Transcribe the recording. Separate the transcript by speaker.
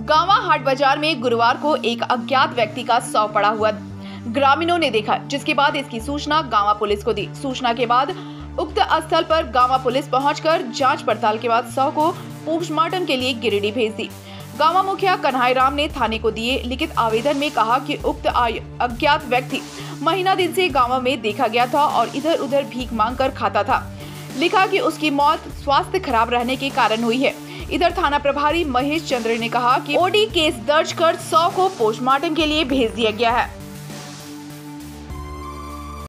Speaker 1: गांवा हाट बाजार में गुरुवार को एक अज्ञात व्यक्ति का शव पड़ा हुआ ग्रामीणों ने देखा, जिसके बाद इसकी सूचना गांवा पुलिस को दी। सूचना के बाद उक्त स्थल पर गांवा पुलिस पहुंचकर जांच पड़ताल के बाद शव को पोस्टमार्टम के लिए गिरिडीह भेज दी। गांवा मुखिया कन्हैया राम ने थाने को दिए लिखित आवेदन में कहा कि उक्त अज्ञात व्यक्ति महीना दिन से गांवा में देखा गया था और इधर उधर भीख मांगकर खाता था। लिखा कि उसकी मौत स्वास्थ्य खराब रहने के कारण हुई है। इधर थाना प्रभारी महेश चंद्र ने कहा कि ओडी केस दर्ज कर शव को पोस्टमार्टम के लिए भेज दिया गया है।